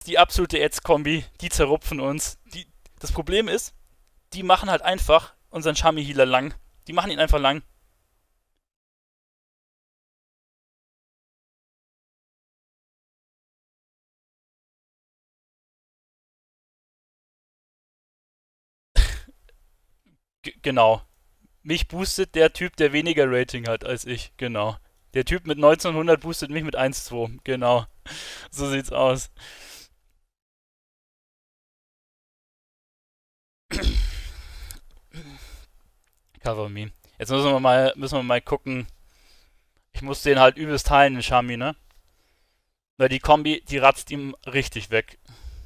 die absolute Edge-Kombi, die zerrupfen uns. Das Problem ist, die machen halt einfach unseren Shami-Healer lang. Die machen ihn einfach lang. Genau. Mich boostet der Typ, der weniger Rating hat als ich. Genau. Der Typ mit 1900 boostet mich mit 1,2. Genau. So sieht's aus. Cover me. Jetzt müssen wir mal gucken. Ich muss den halt übelst heilen, den Shami, ne? Weil die Kombi, die ratzt ihm richtig weg.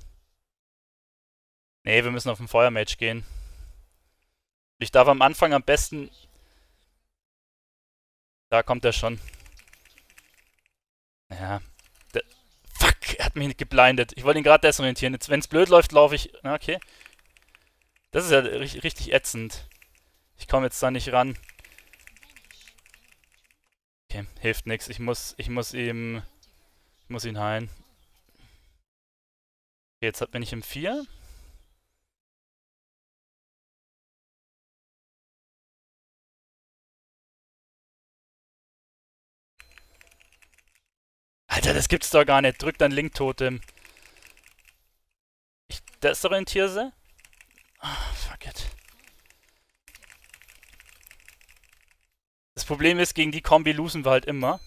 Nee, wir müssen auf den Feuermage gehen. Ich darf am Anfang am besten. Da kommt er schon. Ja. Der, fuck, er hat mich geblindet. Ich wollte ihn gerade desorientieren. Jetzt, wenn es blöd läuft, laufe ich. Na, okay. Das ist ja richtig ätzend. Ich komme jetzt da nicht ran. Okay, hilft nichts. Ich muss ihn heilen. Okay, jetzt bin ich im 4. Alter, das gibt's doch gar nicht. Drück dein Link-Totem. Ich desorientiere sie? Ah, fuck it. Das Problem ist, gegen die Kombi losen wir halt immer.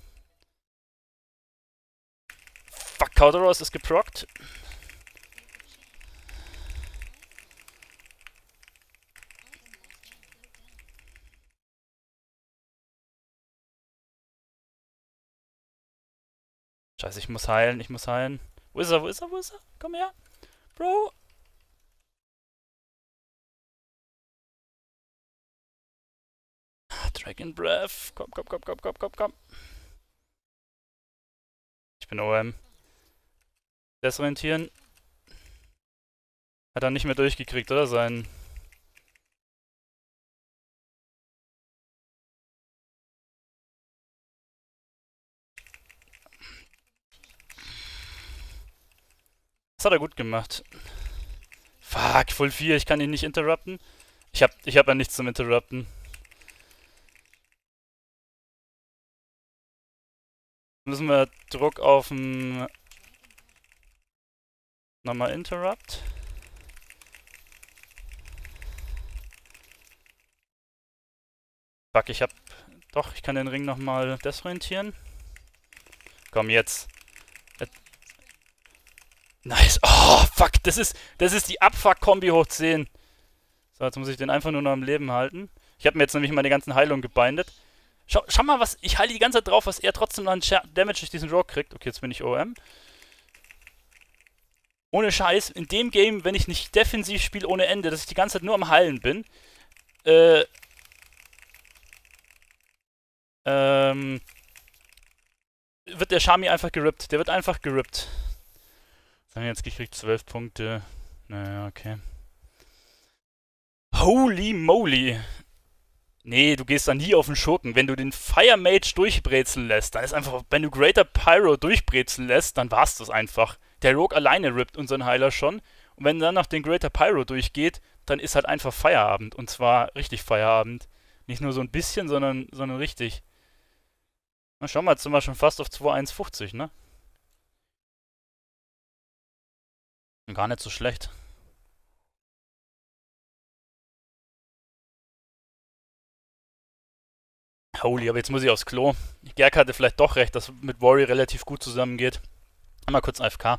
Fuck, Kauderos ist geprockt. Scheiße, ich muss heilen, ich muss heilen. Wo ist er, wo ist er, wo ist er? Komm her. Bro. Dragon Breath. Komm, komm, komm, komm, komm, komm, komm. Ich bin OM. Desorientieren. Hat er nicht mehr durchgekriegt, oder? Sein. Das hat er gut gemacht. Fuck, Full 4, ich kann ihn nicht interrupten. Ich hab ja nichts zum Interrupten. Müssen wir Druck auf den. Nochmal Interrupt. Fuck, ich hab. Doch, ich kann den Ring nochmal desorientieren. Komm, jetzt. Nice. Oh, fuck, das ist die Abfuck-Kombi hoch 10. So, jetzt muss ich den einfach nur noch am Leben halten. Ich habe mir jetzt nämlich meine ganzen Heilungen gebindet. Schau mal, was. Ich heile die ganze Zeit drauf, was er trotzdem an Damage durch diesen Rogue kriegt. Okay, jetzt bin ich OM. Ohne Scheiß, in dem Game, wenn ich nicht defensiv spiele ohne Ende, dass ich die ganze Zeit nur am Heilen bin, äh, ähm, wird der Shami einfach gerippt. Der wird einfach gerippt. Was haben wir jetzt gekriegt? 12 Punkte. Naja, okay. Holy moly. Nee, du gehst da nie auf den Schurken. Wenn du den Fire Mage durchbrezeln lässt, dann ist einfach, wenn du Greater Pyro durchbrezeln lässt, dann war's das einfach. Der Rogue alleine rippt unseren Heiler schon. Und wenn dann noch den Greater Pyro durchgeht, dann ist halt einfach Feierabend. Und zwar richtig Feierabend. Nicht nur so ein bisschen, sondern richtig. Na, schau mal, jetzt sind wir schon fast auf 2,150, ne? Gar nicht so schlecht. Holy, aber jetzt muss ich aufs Klo. Gerk hatte vielleicht doch recht, dass mit Worry relativ gut zusammengeht. Mal kurz AFK.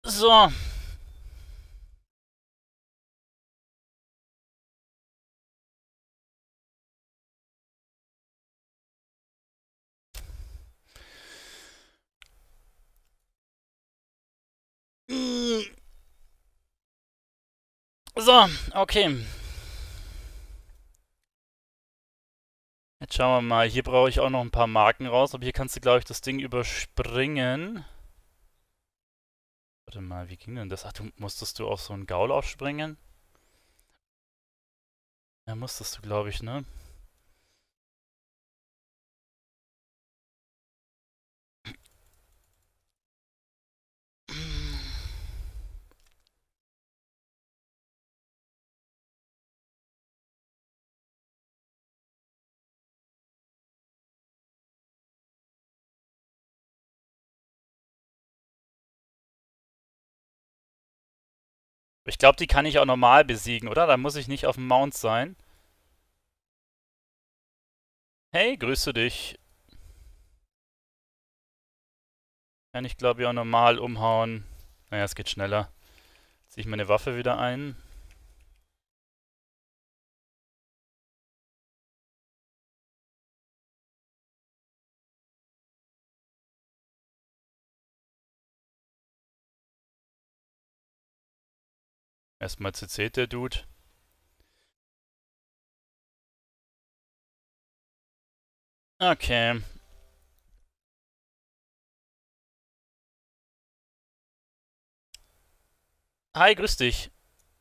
So. So, okay. Jetzt schauen wir mal. Hier brauche ich auch noch ein paar Marken raus, aber hier kannst du, glaube ich, das Ding überspringen. Warte mal, wie ging denn das? Ach, musstest du auf so einen Gaul aufspringen? Ja, musstest du, glaube ich, ne? Ich glaube, die kann ich auch normal besiegen, oder? Da muss ich nicht auf dem Mount sein. Hey, grüße dich. Kann ich, glaube ich, auch normal umhauen. Naja, es geht schneller. Ziehe ich meine Waffe wieder ein. Erstmal CC der Dude. Okay. Hi, grüß dich.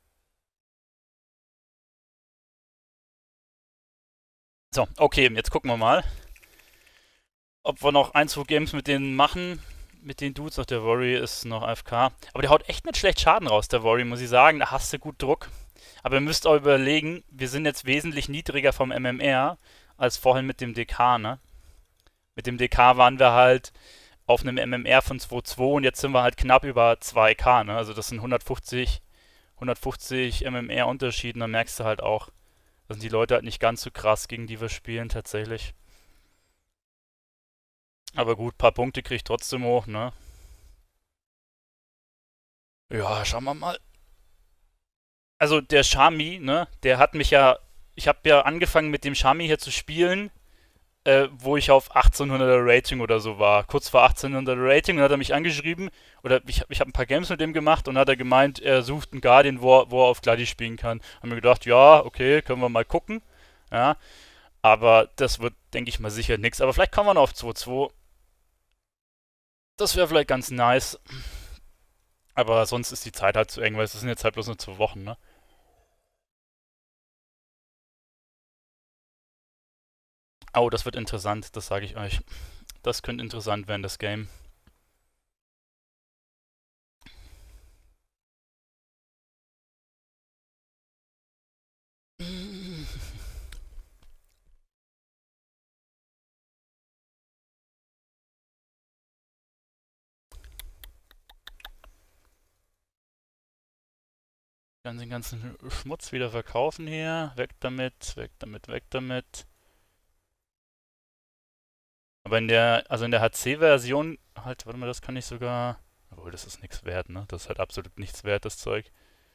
So, okay, jetzt gucken wir mal, ob wir noch ein, zwei Games mit denen machen. Mit den Dudes. Auch der Worry ist noch AFK. Aber der haut echt nicht schlecht Schaden raus, der Worry, muss ich sagen. Da hast du gut Druck. Aber ihr müsst auch überlegen, wir sind jetzt wesentlich niedriger vom MMR als vorhin mit dem DK, ne? Mit dem DK waren wir halt auf einem MMR von 2,2 und jetzt sind wir halt knapp über 2K, ne? Also das sind 150 MMR Unterschied und dann merkst du halt auch, da sind die Leute halt nicht ganz so krass, gegen die wir spielen tatsächlich. Aber gut, ein paar Punkte krieg ich trotzdem hoch, ne? Ja, schauen wir mal. Also der Shami, ne, der hat mich ja, ich habe ja angefangen mit dem Shami hier zu spielen, wo ich auf 1800er Rating oder so war. Kurz vor 1800er Rating und hat er mich angeschrieben, oder ich hab ein paar Games mit dem gemacht und hat er gemeint, er sucht einen Guardian, wo er auf Gladi spielen kann. Haben mir gedacht, ja, okay, können wir mal gucken. Ja, aber das wird, denke ich mal, sicher nix. Aber vielleicht kommen wir noch auf 2-2. Das wäre vielleicht ganz nice. Aber sonst ist die Zeit halt zu eng, weil es sind jetzt halt bloß nur 2 Wochen, ne? Oh, das wird interessant, das sage ich euch. Das könnte interessant werden, das Game. Dann den ganzen Schmutz wieder verkaufen hier. Weg damit, weg damit, weg damit. Aber also in der HC-Version, halt, warte mal, das kann ich sogar. Obwohl, das ist nichts wert, ne? Das ist halt absolut nichts wert, das Zeug.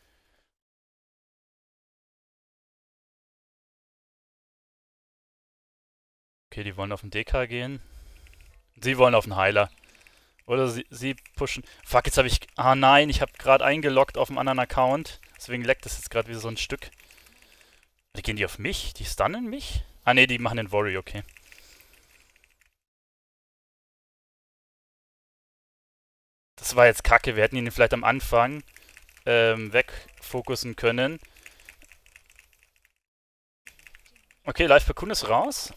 Okay, die wollen auf den DK gehen. Sie wollen auf den Heiler. Oder sie pushen. Fuck, jetzt habe ich. Ah nein, ich habe gerade eingeloggt auf einem anderen Account. Deswegen leckt das jetzt gerade wie so ein Stück. Gehen die auf mich? Die stunnen mich? Ah ne, die machen den Worry, okay. Das war jetzt kacke. Wir hätten ihn vielleicht am Anfang wegfokussen können. Okay, Live Bakun ist raus.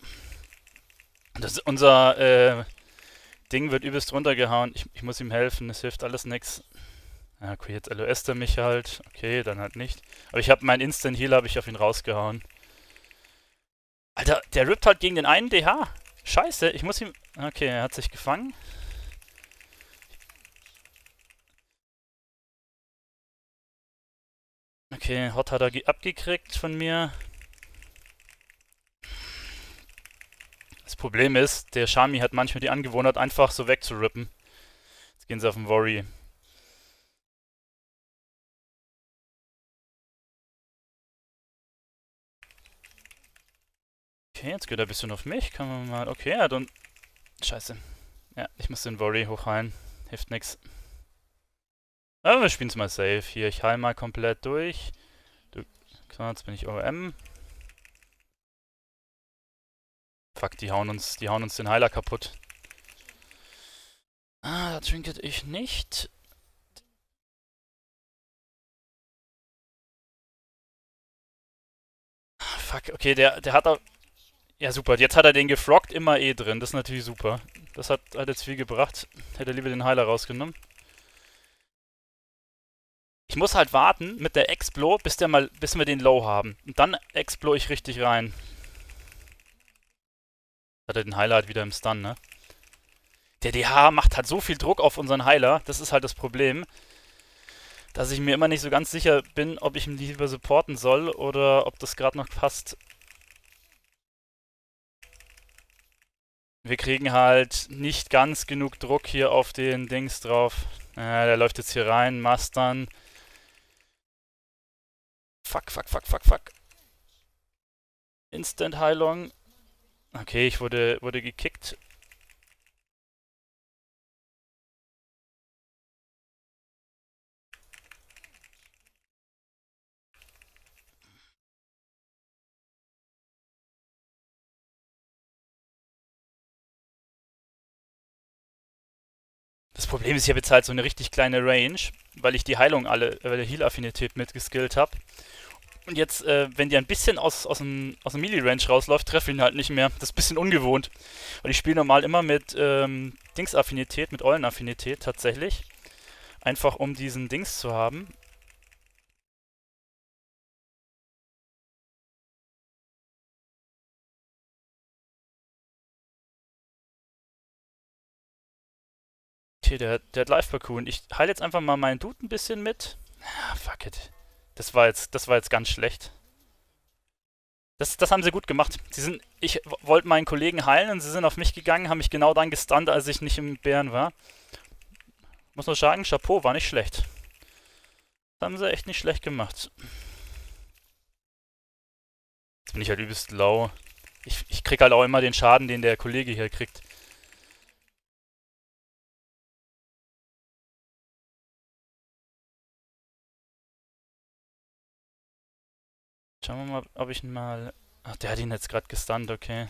Unser Ding wird übelst runtergehauen. Ich muss ihm helfen, es hilft alles nix. Ja, okay, jetzt LOS der mich halt. Okay, dann halt nicht. Aber ich habe meinen Instant Heal habe ich auf ihn rausgehauen. Alter, der rippt halt gegen den einen DH. Scheiße, ich muss ihm. Okay, er hat sich gefangen. Okay, Hot hat er abgekriegt von mir. Das Problem ist, der Shami hat manchmal die Angewohnheit, einfach so wegzurippen. Jetzt gehen sie auf den Worry. Okay, jetzt geht er ein bisschen auf mich. Kann man mal... Okay, er hat und... Scheiße. Ja, ich muss den Worry hochheilen. Hilft nix. Aber wir spielen es mal safe. Hier, ich heile mal komplett durch. So, jetzt bin ich OM. Fuck, die hauen uns den Heiler kaputt. Ah, da trinket ich nicht. Fuck, okay, der hat auch... Ja, super. Jetzt hat er den gefroggt, immer eh drin. Das ist natürlich super. Das hat jetzt viel gebracht. Hätte lieber den Heiler rausgenommen. Ich muss halt warten mit der Explo, bis wir den Low haben. Und dann Explo ich richtig rein. Hat er den Heiler halt wieder im Stun, ne? Der DH macht halt so viel Druck auf unseren Heiler. Das ist halt das Problem. Dass ich mir immer nicht so ganz sicher bin, ob ich ihn lieber supporten soll oder ob das gerade noch passt. Wir kriegen halt nicht ganz genug Druck hier auf den Dings drauf. Der läuft jetzt hier rein, Mastern. Fuck, fuck, fuck, fuck, fuck. Instant Heilung. Okay, ich wurde gekickt. Das Problem ist, ich habe jetzt halt so eine richtig kleine Range, weil ich die Heilung weil der Heal-Affinität mitgeskillt habe. Und jetzt, wenn die ein bisschen aus dem Melee-Range rausläuft, treffe ich ihn halt nicht mehr. Das ist ein bisschen ungewohnt. Und ich spiele normal immer mit Dings-Affinität, mit Eulen-Affinität tatsächlich. Einfach um diesen Dings zu haben. Okay, der hat Live-Parkour. Ich heile jetzt einfach mal meinen Dude ein bisschen mit. Ah, fuck it. Das war jetzt ganz schlecht. Das haben sie gut gemacht. Ich wollte meinen Kollegen heilen und sie sind auf mich gegangen, haben mich genau dann gestunt, als ich nicht im Bären war. Muss nur sagen, Chapeau, war nicht schlecht. Das haben sie echt nicht schlecht gemacht. Jetzt bin ich halt übelst low. Ich krieg halt auch immer den Schaden, den der Kollege hier kriegt. Schauen wir mal, ob ich ihn mal... Ach, der hat ihn jetzt gerade gestunt, okay.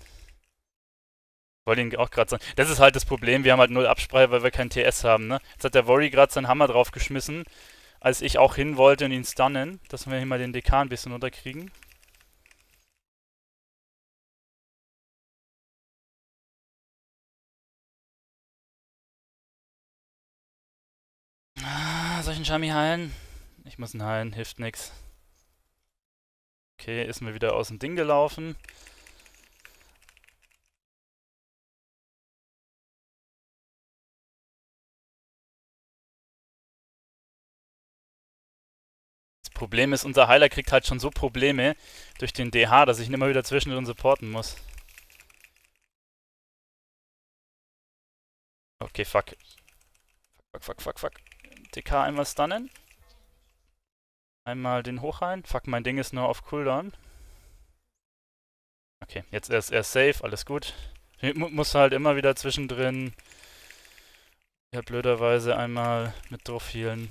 Wollte ihn auch gerade sagen. Das ist halt das Problem, wir haben halt null Absprache, weil wir kein TS haben, ne? Jetzt hat der Worry gerade seinen Hammer draufgeschmissen, als ich auch hin wollte und ihn stunnen, dass wir hier mal den DK ein bisschen runterkriegen. Soll ich einen Shami heilen? Ich muss ihn heilen, hilft nix. Okay, ist mir wieder aus dem Ding gelaufen. Das Problem ist, unser Heiler kriegt halt schon so Probleme durch den DH, dass ich ihn immer wieder zwischendrin supporten muss. Okay, fuck. Fuck. DK einmal stunnen. Einmal den hochheilen. Fuck, mein Ding ist nur auf Cooldown. Okay, jetzt er ist safe, alles gut. Ich muss halt immer wieder zwischendrin ja blöderweise einmal mit drauf healen.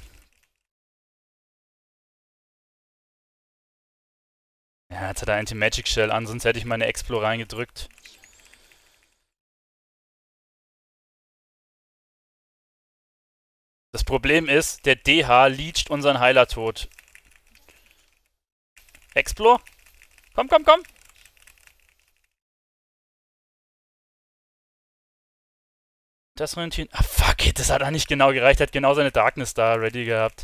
Ja, jetzt hat er Anti-Magic Shell an, sonst hätte ich meine Explo reingedrückt. Das Problem ist, der DH leecht unseren Heiler tot. Explo? Komm! Das Röntgen. Ah, fuck it, das hat er nicht genau gereicht. Er hat genau seine Darkness da ready gehabt.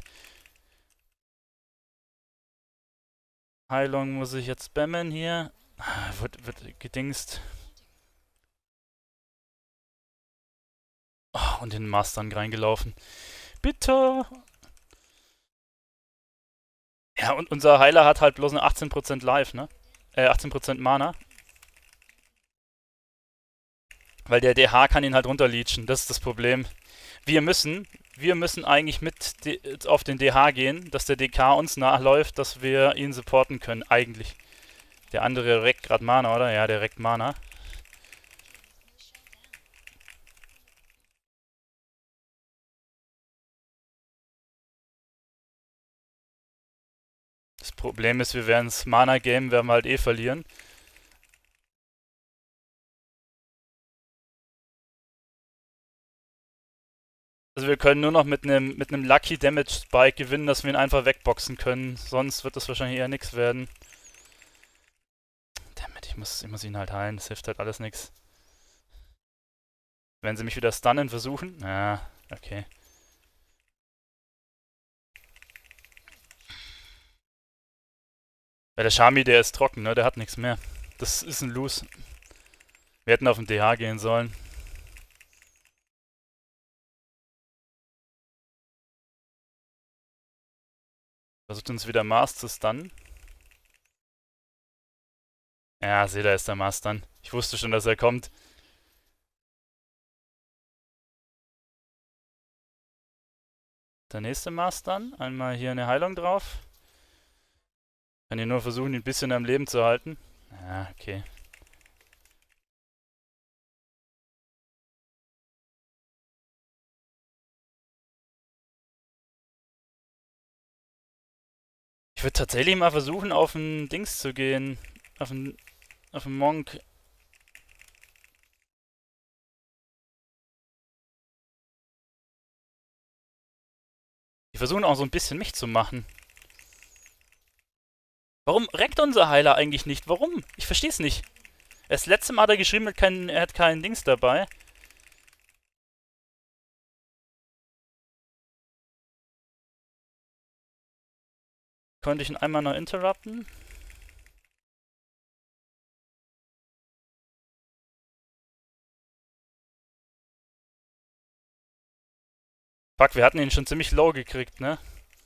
Heilung muss ich jetzt spammen hier. Wird gedingst. Oh, und in den Mastern reingelaufen. Bitte! Ja, und unser Heiler hat halt bloß eine 18% Life, ne? 18% Mana. Weil der DH kann ihn halt runterleechen, das ist das Problem. Wir müssen eigentlich auf den DH gehen, dass der DK uns nachläuft, dass wir ihn supporten können, eigentlich. Der andere reckt gerade Mana, oder? Ja, der reckt Mana. Das Problem ist, wir werden das Mana-Game werden wir halt eh verlieren. Also wir können nur noch mit einem Lucky Damage Spike gewinnen, dass wir ihn einfach wegboxen können. Sonst wird das wahrscheinlich eher nichts werden. Dammit, ich muss ihn halt heilen. Das hilft halt alles nichts. Wenn sie mich wieder stunnen versuchen. Ja, okay. Weil der Shami, der ist trocken, ne? Der hat nichts mehr. Das ist ein Lose. Wir hätten auf den DH gehen sollen. Versucht uns wieder Mars zu stunnen. Ja, seht, da ist der Mars dann. Ich wusste schon, dass er kommt. Der nächste Mars dann. Einmal hier eine Heilung drauf. Kann hier nur versuchen, ihn ein bisschen am Leben zu halten. Ja, okay. Ich würde tatsächlich mal versuchen, auf ein Dings zu gehen. Auf einen Monk. Die versuchen auch so ein bisschen mich zu machen. Warum reckt unser Heiler eigentlich nicht? Warum? Ich versteh's nicht. Das letzte Mal hat er geschrieben, er hat keinen Dings dabei. Konnte ich ihn einmal noch interrupten? Fuck, wir hatten ihn schon ziemlich low gekriegt, ne?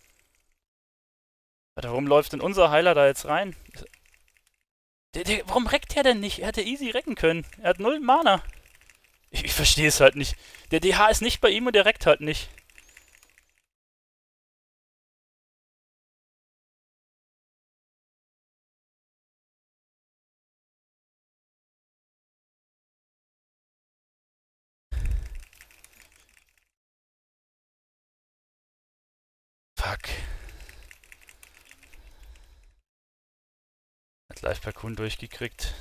Warte, warum läuft denn unser Heiler da jetzt rein? Warum reckt er denn nicht? Er hätte easy recken können. Er hat 0 Mana. Ich verstehe es halt nicht. Der DH ist nicht bei ihm und der reckt halt nicht. Fuck. Hat Live Parkour durchgekriegt.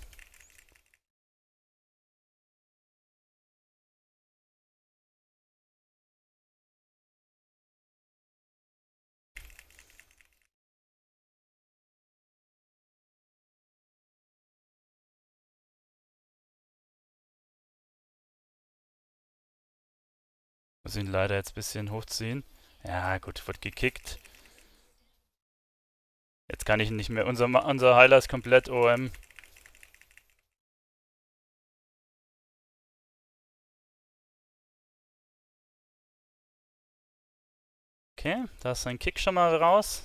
Muss ihn leider jetzt ein bisschen hochziehen. Ja, gut, wird gekickt. Jetzt kann ich ihn nicht mehr. Unser Heiler ist komplett OM. Okay, da ist sein Kick schon mal raus.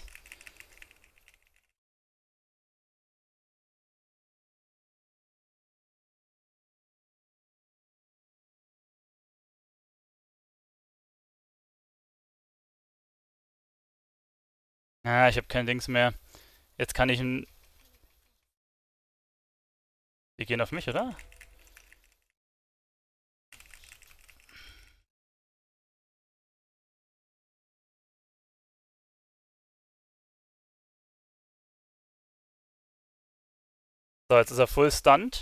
Ah, ich habe kein Dings mehr. Jetzt kann ich ihn. Die gehen auf mich, oder? So, jetzt ist er full stunned.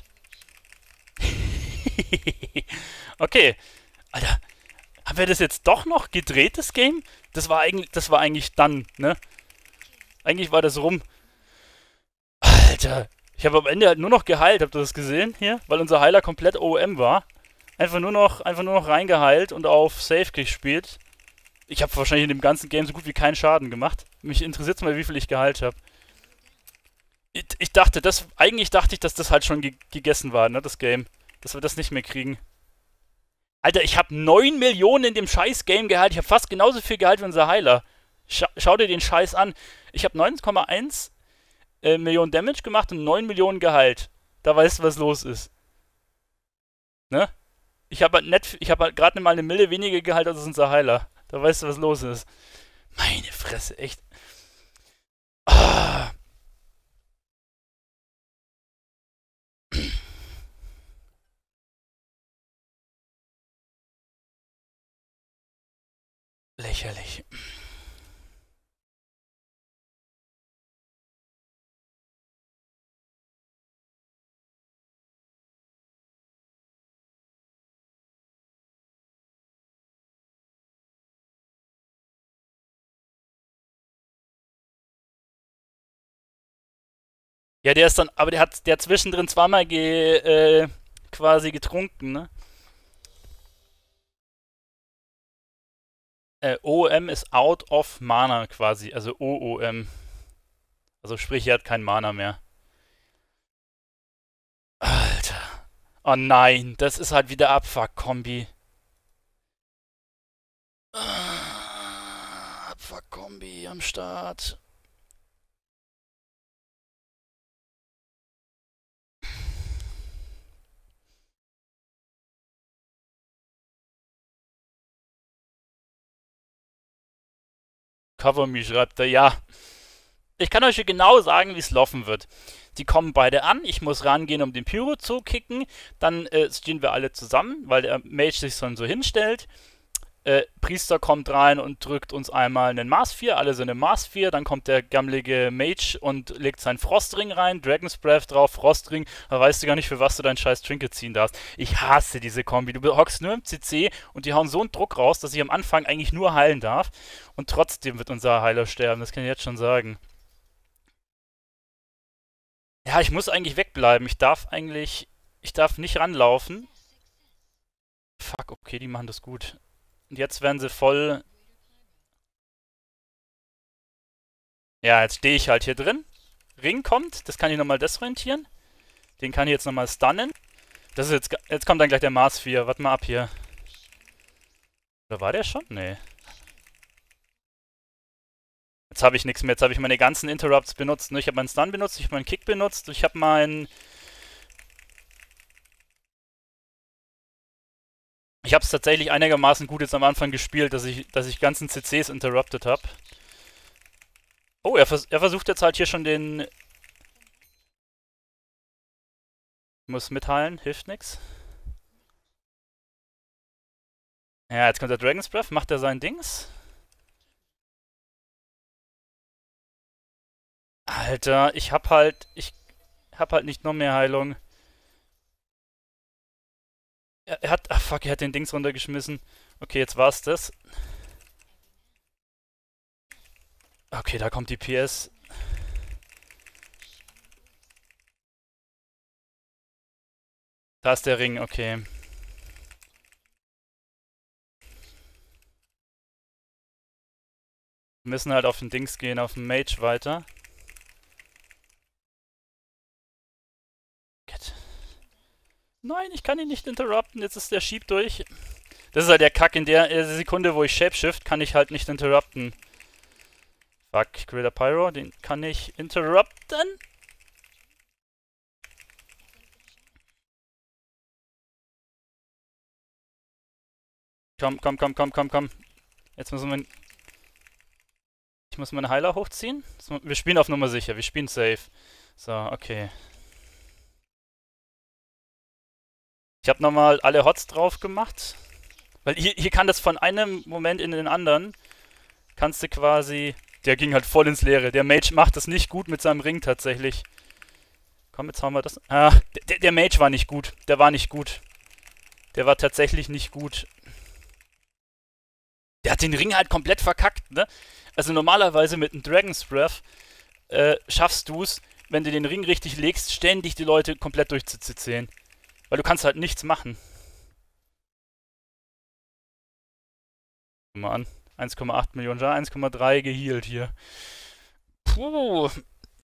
Okay. Alter, haben wir das jetzt doch noch gedreht, das Game? Das war eigentlich dann, ne? Eigentlich war das rum. Alter, ich habe am Ende halt nur noch geheilt, habt ihr das gesehen hier? Weil unser Heiler komplett OM war. Einfach nur noch reingeheilt und auf Safe gespielt. Ich habe wahrscheinlich in dem ganzen Game so gut wie keinen Schaden gemacht. Mich interessiert mal, wie viel ich geheilt habe. Eigentlich dachte ich, dass das halt schon gegessen war, ne, das Game. Dass wir das nicht mehr kriegen. Alter, ich habe 9 Millionen in dem scheiß Game geheilt. Ich habe fast genauso viel geheilt wie unser Heiler. Schau dir den Scheiß an. Ich habe 19,1 Millionen Damage gemacht und 9 Millionen geheilt. Da weißt du, was los ist. Ne? Ich habe halt gerade mal eine Mille weniger geheilt als unser Heiler. Da weißt du, was los ist. Meine Fresse, echt. Ah. lächerlich. Ja, der ist dann, aber der hat zwischendrin zweimal quasi getrunken, ne? OOM ist out of Mana quasi, also OOM. Also sprich, er hat kein Mana mehr. Alter. Oh nein, das ist halt wieder Abfuck-Kombi. Abfuck-Kombi am Start. Cover Me schreibt er, ja. Ich kann euch genau sagen, wie es laufen wird. Die kommen beide an, ich muss rangehen, um den Pyro zu kicken. Dann stehen wir alle zusammen, weil der Mage sich dann so hinstellt. Priester kommt rein und drückt uns einmal einen Mars 4, alle sind im Mars 4, dann kommt der gammelige Mage und legt seinen Frostring rein, Dragon's Breath drauf, Frostring, da weißt du gar nicht, für was du dein scheiß Trinket ziehen darfst. Ich hasse diese Kombi, du hockst nur im CC und die hauen so einen Druck raus, dass ich am Anfang eigentlich nur heilen darf und trotzdem wird unser Heiler sterben, das kann ich jetzt schon sagen. Ja, ich muss eigentlich wegbleiben, ich darf nicht ranlaufen. Fuck, okay, die machen das gut. Und jetzt werden sie voll. Ja, jetzt stehe ich halt hier drin. Ring kommt, das kann ich nochmal desorientieren. Den kann ich jetzt nochmal stunnen. Das ist jetzt kommt dann gleich der Mars 4. Warte mal ab hier. Oder war der schon? Nee. Jetzt habe ich nichts mehr. Jetzt habe ich meine ganzen Interrupts benutzt. Ich habe meinen Stun benutzt, ich habe meinen Kick benutzt, ich habe meinen. Ich habe es tatsächlich einigermaßen gut jetzt am Anfang gespielt, dass ich ganzen CCs interrupted habe. Oh, er versucht jetzt halt hier schon den. Muss mitheilen, hilft nix. Ja, jetzt kommt der Dragon's Breath, macht er sein Dings. Alter, ich hab halt nicht noch mehr Heilung. Er hat, ach fuck, er hat den Dings runtergeschmissen. Okay, jetzt war's das. Okay, da kommt die PS. Da ist der Ring, okay. Wir müssen halt auf den Dings gehen, auf den Mage weiter. Get. Nein, ich kann ihn nicht interrupten, jetzt ist der Schieb durch. Das ist halt der Kack, in der Sekunde, wo ich Shapeshift, kann ich halt nicht interrupten. Fuck, Greater Pyro, den kann ich interrupten. Komm, komm, komm, komm, komm, komm. Jetzt müssen wir. Ich muss meine Heiler hochziehen. Wir spielen auf Nummer sicher, wir spielen safe. So, okay. Ich habe nochmal alle Hots drauf gemacht. Weil hier kann das von einem Moment in den anderen, kannst du quasi. Der ging halt voll ins Leere. Der Mage macht das nicht gut mit seinem Ring tatsächlich. Komm, jetzt haben wir das. Ah, der Mage war nicht gut. Der war nicht gut. Der war tatsächlich nicht gut. Der hat den Ring halt komplett verkackt, ne? Also normalerweise mit einem Dragon's Breath schaffst du es, wenn du den Ring richtig legst, ständig die Leute komplett durchzuziehen. Weil du kannst halt nichts machen. Guck mal an. 1,8 Millionen, 1,3 gehealt hier. Puh.